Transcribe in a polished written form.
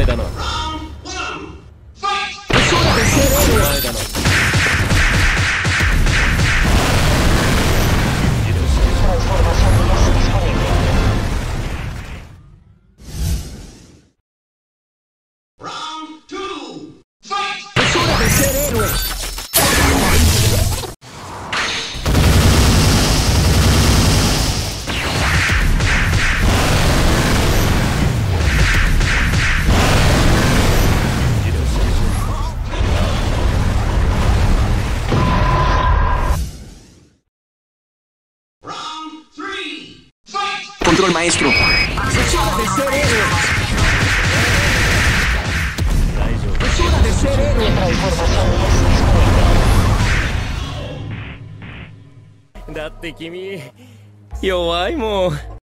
前だな。お前だな。 Es hora de ser héroe. Control maestro. Es hora de ser héroe. 大丈夫。 Es hora de ser héroe. だって君弱いもん。